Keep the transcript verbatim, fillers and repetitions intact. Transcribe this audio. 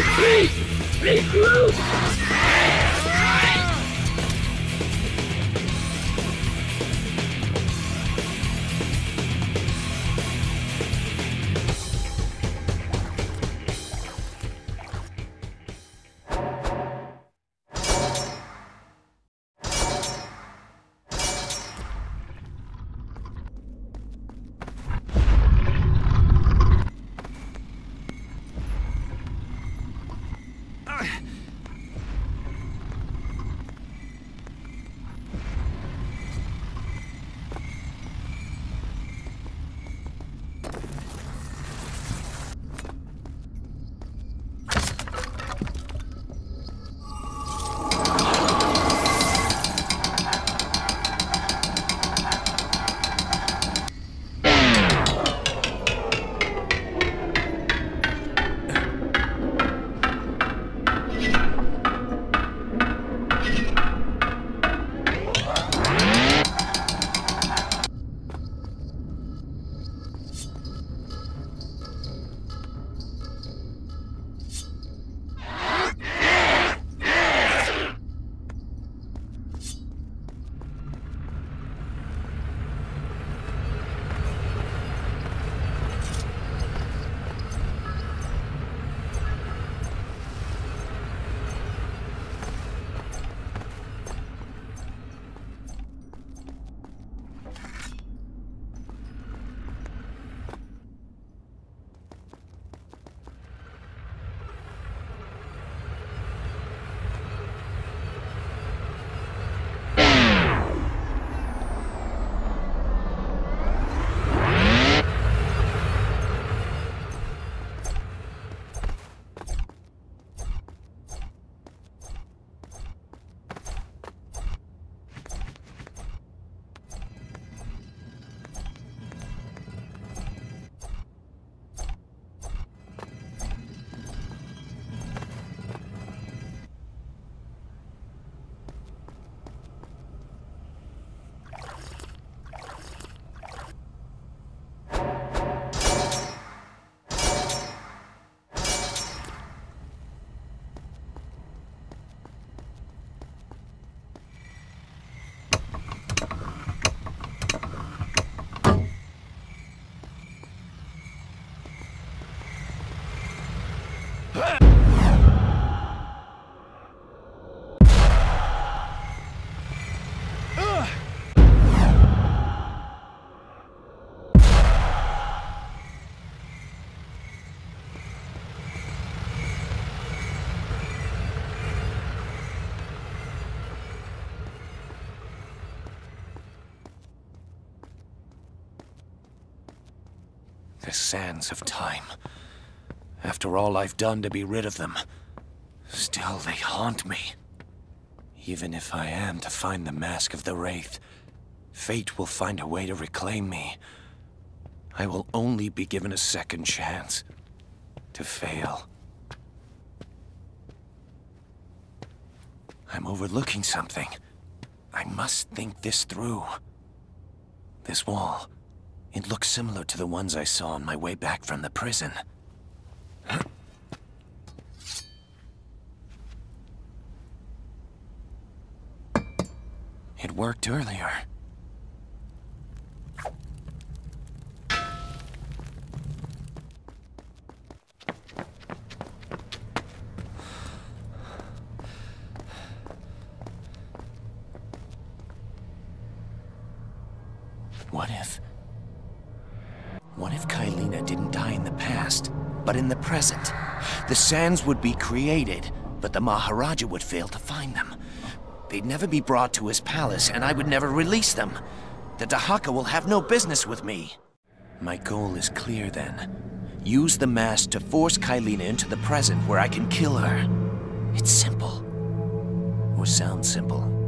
Retreat! Regroup! The sands of time. After all I've done to be rid of them, still they haunt me. Even if I am to find the mask of the Wraith, fate will find a way to reclaim me. I will only be given a second chance to fail. I'm overlooking something. I must think this through. This wall. It looks similar to the ones I saw on my way back from the prison. It worked earlier. What if... What if Kylina didn't die in the past, but in the present? The sands would be created, but the Maharaja would fail to find them. They'd never be brought to his palace, and I would never release them. The Dahaka will have no business with me. My goal is clear then. Use the mask to force Kylina into the present where I can kill her. It's simple. Or sounds simple.